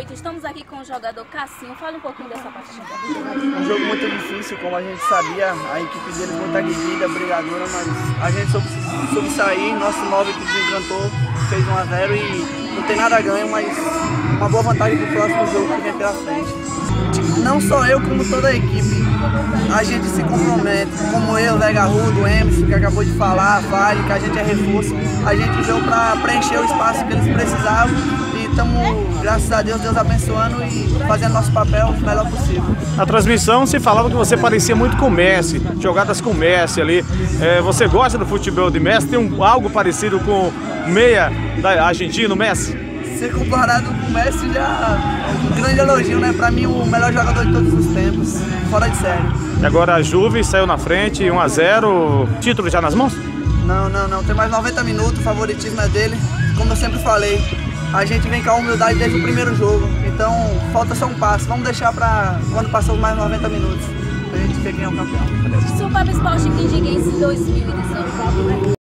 8, estamos aqui com o jogador Cassinho. Fala um pouquinho dessa partida. Um jogo muito difícil, como a gente sabia, a equipe deles muito aguerrida, brigadora, mas a gente soube sair, nosso 9 que desencantou, fez 1 a 0 e não tem nada a ganho, mas uma boa vantagem para o próximo jogo que vem pela frente. Não só eu, como toda a equipe, a gente se compromete, como eu, Zé Garrudo, o Emerson, que acabou de falar, a Vale, que a gente é reforço, a gente veio para preencher o espaço que eles precisavam e estamos, graças a Deus, Deus abençoando e fazendo nosso papel o melhor possível. Na transmissão se falava que você parecia muito com o Messi, jogadas com o Messi ali. Você gosta do futebol de Messi? Tem algo parecido com o meia da Argentina, o Messi? Ser comparado com o Messi já é um grande elogio, né? Pra mim, o melhor jogador de todos os tempos, fora de série. E agora a Juve saiu na frente, 1 a 0, título já nas mãos? Não, tem mais 90 minutos, o favoritismo é dele. Como eu sempre falei, a gente vem com a humildade desde o primeiro jogo, então falta só um passo. Vamos deixar pra quando passar os mais 90 minutos, pra gente ver quem é o campeão. Super Esporte Quindiense 2019.